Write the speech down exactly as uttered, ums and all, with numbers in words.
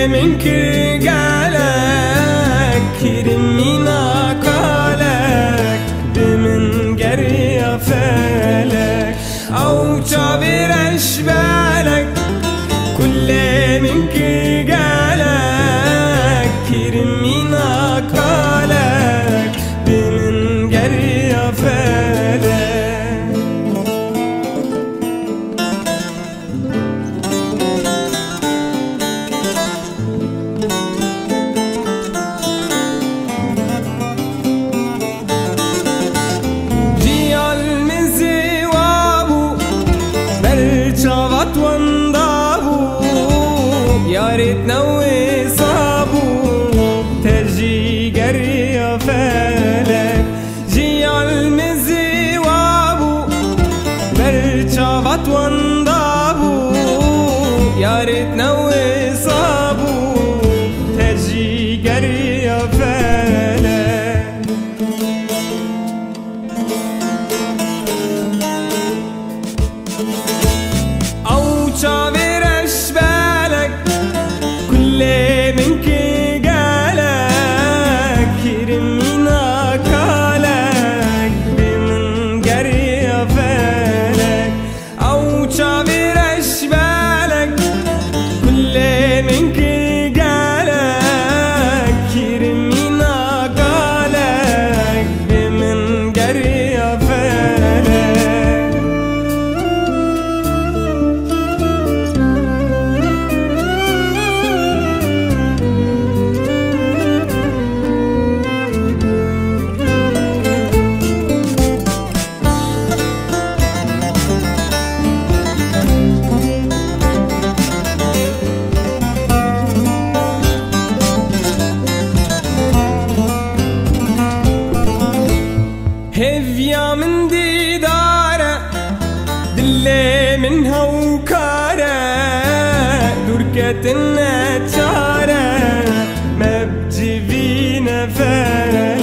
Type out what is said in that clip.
من كرقالك كرمينا قالك بمن قرية فالك أو تعبير أشبالك كل من كرقالك كرمينا قالك بمن قرية فالك شافت وانضابو يا ريتنا وصابو تجي قرية فالك جي عالمزي وابو بل شافت وانضابو يا ريتنا وصابو تجي قرية فالك شابر أشبالك كل من كقالك كرمينا قالك بمن قرية فالك أو شابر أشبالك كل من كقالك كرمينا قالك بمن قرية فالك هفيا من ديدارة دلي من هوكارة دركة النجارة ما بجيبينا فارة